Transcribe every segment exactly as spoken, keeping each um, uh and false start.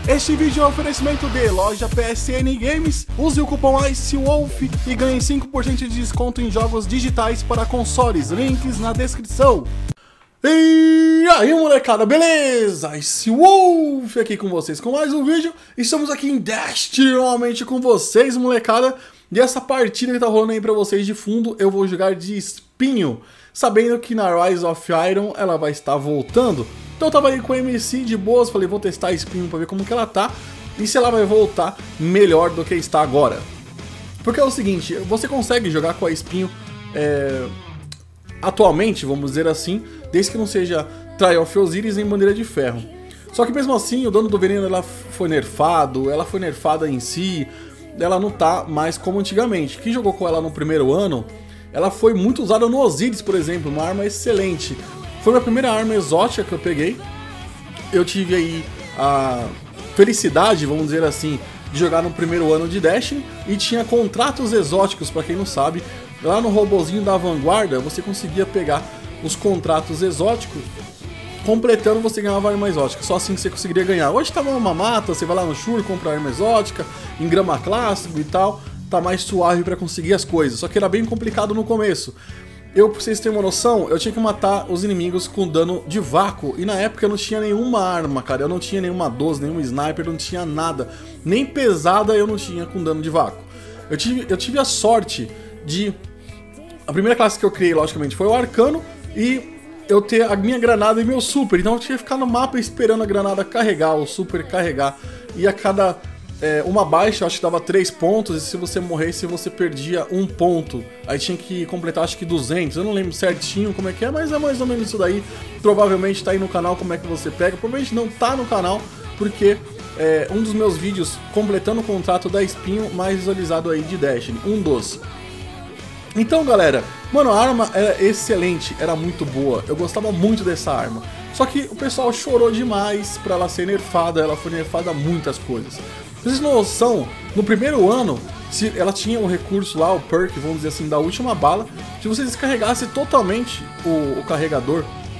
Este vídeo é um oferecimento de loja P S N Games. Use o cupom ICEWOLF e ganhe cinco por cento de desconto em jogos digitais para consoles. Links na descrição. E aí, molecada, beleza? ICEWOLF aqui com vocês com mais um vídeo. Estamos aqui em Destiny novamente com vocês, molecada. E essa partida que tá rolando aí pra vocês de fundo, eu vou jogar de espinho, sabendo que na Rise of Iron ela vai estar voltando. Então eu tava aí com a M C de boas, falei, vou testar a espinho pra ver como que ela tá e se ela vai voltar melhor do que está agora. Porque é o seguinte, você consegue jogar com a espinho é, atualmente, vamos dizer assim, desde que não seja Trial of Osiris em bandeira de ferro. Só que mesmo assim, o dano do veneno ela foi nerfado, ela foi nerfada em si, ela não tá mais como antigamente. Quem jogou com ela no primeiro ano, ela foi muito usada no Osiris, por exemplo, uma arma excelente. Foi a minha primeira arma exótica que eu peguei. Eu tive aí a felicidade, vamos dizer assim, de jogar no primeiro ano de Destiny e tinha contratos exóticos, pra quem não sabe. Lá no robozinho da vanguarda, você conseguia pegar os contratos exóticos, completando você ganhava arma exótica. Só assim que você conseguiria ganhar. Hoje tá uma mata, você vai lá no Shure, compra arma exótica, em grama clássico e tal. Tá mais suave pra conseguir as coisas. Só que era bem complicado no começo. Eu, pra vocês terem uma noção, eu tinha que matar os inimigos com dano de vácuo. E na época eu não tinha nenhuma arma, cara. Eu não tinha nenhuma doze, nenhum sniper, não tinha nada. Nem pesada eu não tinha com dano de vácuo. Eu tive, eu tive a sorte de... A primeira classe que eu criei, logicamente, foi o Arcano. E eu ter a minha granada e meu super. Então eu tinha que ficar no mapa esperando a granada carregar, o super carregar. E a cada... É, uma baixa, eu acho que dava três pontos, e se você morresse, você perdia um ponto. Aí tinha que completar, acho que duzentos, eu não lembro certinho como é que é, mas é mais ou menos isso daí. Provavelmente tá aí no canal como é que você pega, provavelmente não tá no canal, porque é um dos meus vídeos completando o contrato da Espinho mais visualizado aí de Destiny, um dos. Então, galera, mano, a arma era excelente, era muito boa, eu gostava muito dessa arma. Só que o pessoal chorou demais pra ela ser nerfada, ela foi nerfada a muitas coisas. Vocês não noção, no primeiro ano, se ela tinha o recurso lá, o perk, vamos dizer assim, da última bala. Se você descarregasse totalmente o, o carregador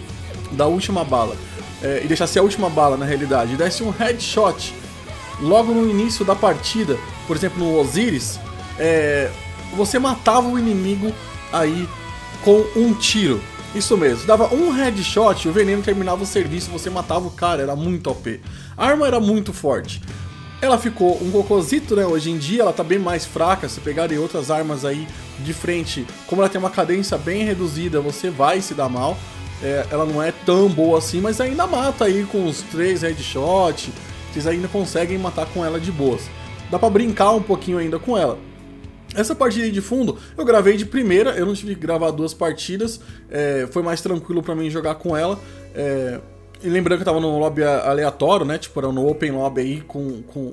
da última bala, é, e deixasse a última bala na realidade, e desse um headshot logo no início da partida, por exemplo no Osiris, é, você matava o inimigo aí com um tiro. Isso mesmo, dava um headshot, o veneno terminava o serviço, você matava o cara, era muito O P. A arma era muito forte. Ela ficou um cocôzito, né? Hoje em dia ela tá bem mais fraca. Se pegarem outras armas aí de frente, como ela tem uma cadência bem reduzida, você vai se dar mal. É, ela não é tão boa assim, mas ainda mata aí com os três headshots. Vocês ainda conseguem matar com ela de boas. Dá pra brincar um pouquinho ainda com ela. Essa partida aí de fundo, eu gravei de primeira, eu não tive que gravar duas partidas. É, foi mais tranquilo pra mim jogar com ela. É... E lembrando que eu tava no lobby aleatório, né? Tipo, era no open lobby aí com... com...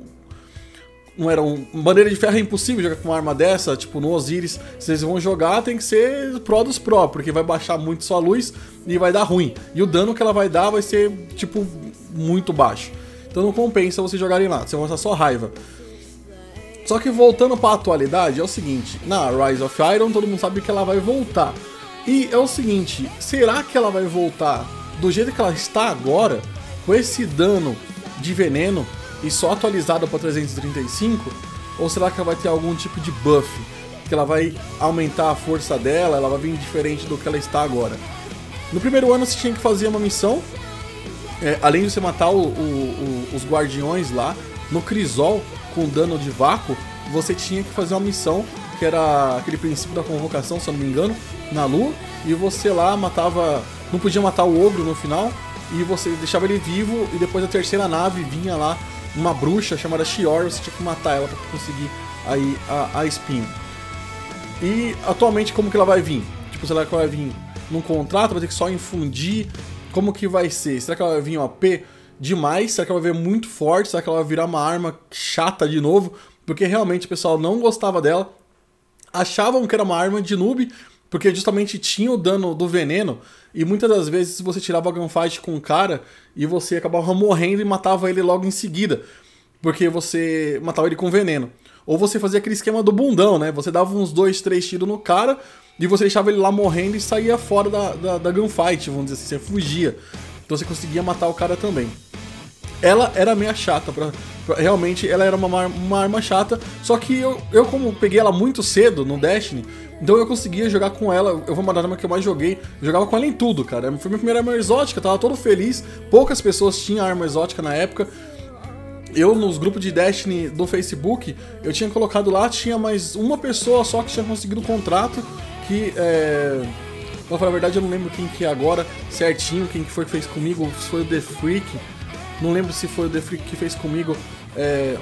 Não era um... Bandeira de ferro é impossível jogar com uma arma dessa, tipo, no Osiris. Se vocês vão jogar, tem que ser pro dos pro, porque vai baixar muito sua luz e vai dar ruim. E o dano que ela vai dar vai ser, tipo, muito baixo. Então não compensa vocês jogarem lá, você vai passar só raiva. Só que voltando pra atualidade, é o seguinte. Na Rise of Iron, todo mundo sabe que ela vai voltar. E é o seguinte, será que ela vai voltar do jeito que ela está agora, com esse dano de veneno e só atualizada para trezentos e trinta e cinco? Ou será que ela vai ter algum tipo de buff? Que ela vai aumentar a força dela, ela vai vir diferente do que ela está agora? No primeiro ano você tinha que fazer uma missão, é, além de você matar o, o, o, os guardiões lá, no Crisol, com dano de vácuo, você tinha que fazer uma missão, que era aquele princípio da convocação, se eu não me engano, na lua, e você lá matava... Não podia matar o ogro no final, e você deixava ele vivo, e depois a terceira nave vinha lá, uma bruxa chamada Shior, você tinha que matar ela para conseguir aí a, a espinho. E atualmente como que ela vai vir? Tipo, será que ela vai vir num contrato, vai ter que só infundir? Como que vai ser? Será que ela vai vir O P demais? Será que ela vai vir muito forte? Será que ela vai virar uma arma chata de novo? Porque realmente o pessoal não gostava dela, achavam que era uma arma de noob, porque justamente tinha o dano do veneno, e muitas das vezes você tirava a gunfight com o cara e você acabava morrendo e matava ele logo em seguida, porque você matava ele com veneno. Ou você fazia aquele esquema do bundão, né? Você dava uns dois, três tiros no cara e você deixava ele lá morrendo e saía fora da, da, da gunfight, vamos dizer assim, você fugia. Então você conseguia matar o cara também. ela era meio chata, pra, pra, realmente ela era uma, uma arma chata, só que eu, eu como peguei ela muito cedo no Destiny, então eu conseguia jogar com ela, eu vou mandar a arma que eu mais joguei, eu jogava com ela em tudo, cara, foi minha primeira arma exótica, tava todo feliz, poucas pessoas tinham arma exótica na época. Eu, nos grupos de Destiny do Facebook, eu tinha colocado lá, tinha mais uma pessoa só que tinha conseguido o contrato, que é... pra falar a verdade, eu não lembro quem que é agora, certinho, quem que foi que fez comigo, se foi o The Freak, não lembro se foi o The Freak que fez comigo é...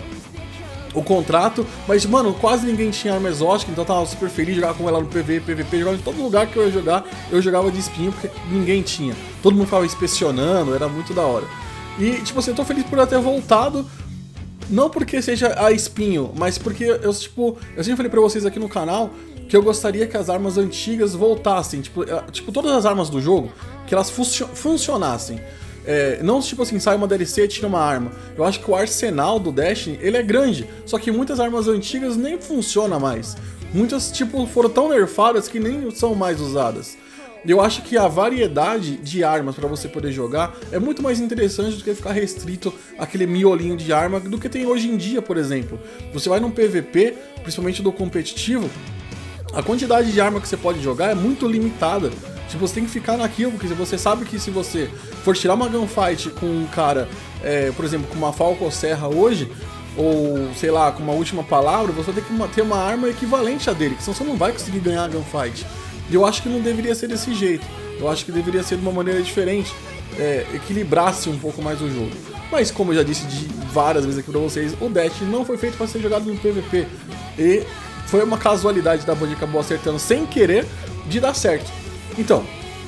o contrato, mas, mano, quase ninguém tinha arma exótica, então eu tava super feliz, jogava com ela no P V E, P V P, jogava em todo lugar que eu ia jogar, eu jogava de espinho, porque ninguém tinha. Todo mundo ficava inspecionando, era muito da hora. E, tipo assim, eu tô feliz por ela ter voltado, não porque seja a espinho, mas porque eu, tipo, eu sempre falei pra vocês aqui no canal que eu gostaria que as armas antigas voltassem, tipo, tipo todas as armas do jogo, que elas funcio funcionassem. É, não tipo assim, sai uma D L C e tira uma arma. Eu acho que o arsenal do Destiny, ele é grande, só que muitas armas antigas nem funcionam mais. Muitas, tipo, foram tão nerfadas que nem são mais usadas. Eu acho que a variedade de armas para você poder jogar é muito mais interessante do que ficar restrito àquele miolinho de arma do que tem hoje em dia, por exemplo. Você vai num P V P, principalmente do competitivo, a quantidade de arma que você pode jogar é muito limitada. Tipo, você tem que ficar naquilo, porque você sabe que se você for tirar uma gunfight com um cara, é, por exemplo, com uma Falco Serra hoje, ou sei lá, com uma última palavra, você vai ter que ter uma arma equivalente a dele, que senão você não vai conseguir ganhar a gunfight. E eu acho que não deveria ser desse jeito. Eu acho que deveria ser de uma maneira diferente, é, equilibrasse um pouco mais o jogo. Mas como eu já disse de várias vezes aqui pra vocês, o Destiny não foi feito para ser jogado no P V P. E foi uma casualidade da Band que acabou acertando sem querer de dar certo. Então,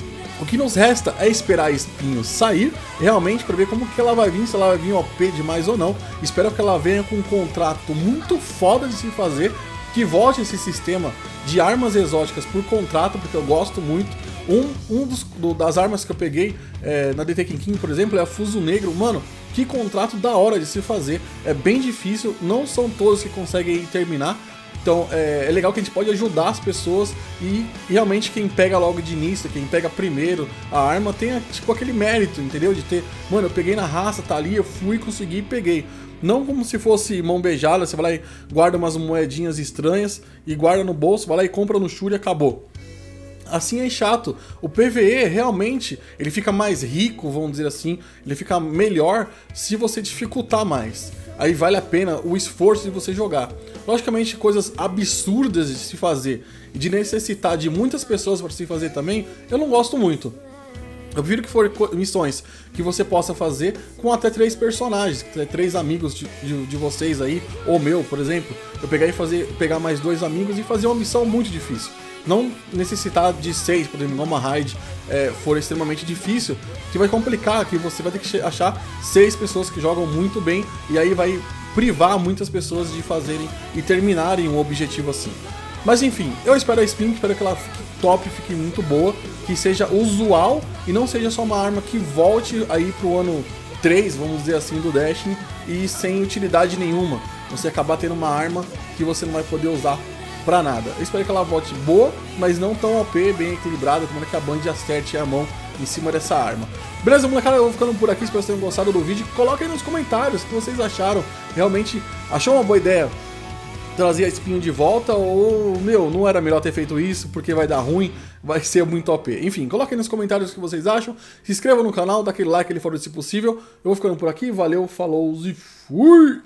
o que nos resta é esperar a Espinho sair realmente para ver como que ela vai vir, se ela vai vir O P demais ou não. Espero que ela venha com um contrato muito foda de se fazer, que volte esse sistema de armas exóticas por contrato, porque eu gosto muito. Um, um dos, do, das armas que eu peguei é, na The Taken King, por exemplo, é a Fuso Negro. Mano, que contrato da hora de se fazer. É bem difícil, não são todos que conseguem terminar. Então é, é legal que a gente pode ajudar as pessoas e, e realmente quem pega logo de início, quem pega primeiro a arma, tem tipo aquele mérito, entendeu? De ter, mano, eu peguei na raça, tá ali, eu fui, consegui e peguei. Não como se fosse mão beijada, você vai lá e guarda umas moedinhas estranhas e guarda no bolso, vai lá e compra no Shuri e acabou. Assim é chato. O P V E realmente, ele fica mais rico, vamos dizer assim, ele fica melhor se você dificultar mais. Aí vale a pena o esforço de você jogar. Logicamente, coisas absurdas de se fazer e de necessitar de muitas pessoas para se fazer também, eu não gosto muito. Eu prefiro que for missões que você possa fazer com até três personagens, três amigos de, de, de vocês aí, ou meu, por exemplo. Eu pegar, e fazer, pegar mais dois amigos e fazer uma missão muito difícil. Não necessitar de seis, por exemplo, uma raid é, for extremamente difícil, que vai complicar, que você vai ter que achar seis pessoas que jogam muito bem, e aí vai privar muitas pessoas de fazerem e terminarem um objetivo assim. Mas enfim, eu espero a Spin, espero que ela fique top, fique muito boa, que seja usual e não seja só uma arma que volte aí pro ano três, vamos dizer assim, do Destiny e sem utilidade nenhuma. Você acabar tendo uma arma que você não vai poder usar pra nada. Eu espero que ela volte boa, mas não tão O P, bem equilibrada, tomara que a Band acerte a mão em cima dessa arma. Beleza, molecada, eu vou ficando por aqui, espero que vocês tenham gostado do vídeo. Coloquem aí nos comentários o que vocês acharam. Realmente achou uma boa ideia trazer a Espinho de volta, ou, meu, não era melhor ter feito isso porque vai dar ruim, vai ser muito O P. Enfim, coloquem nos comentários o que vocês acham, se inscrevam no canal, dá aquele like ali fora se possível. Eu vou ficando por aqui, valeu, falou e fui!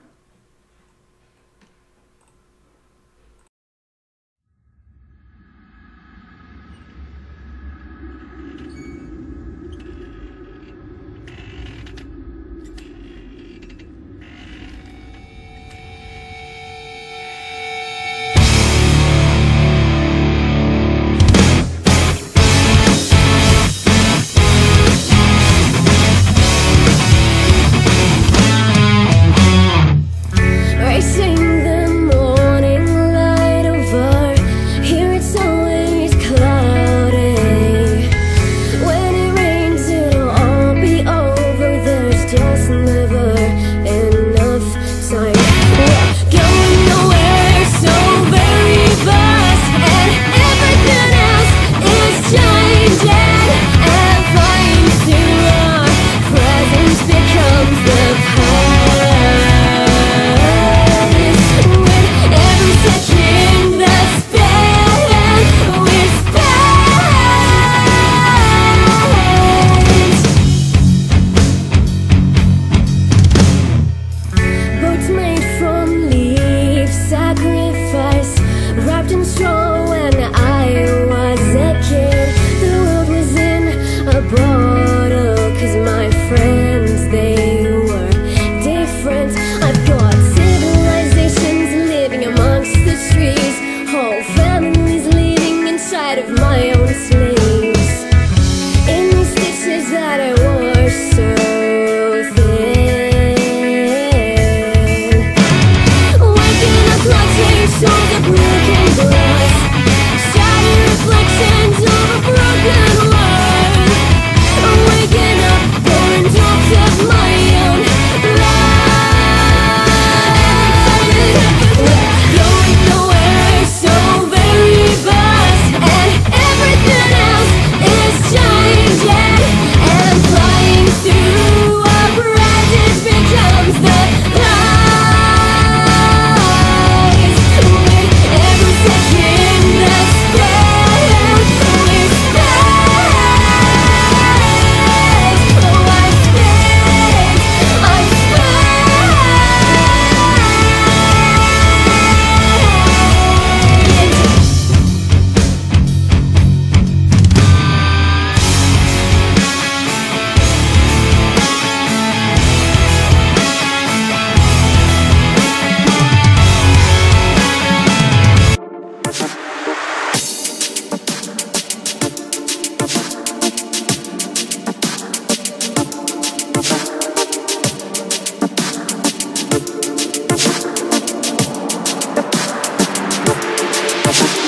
Tchau!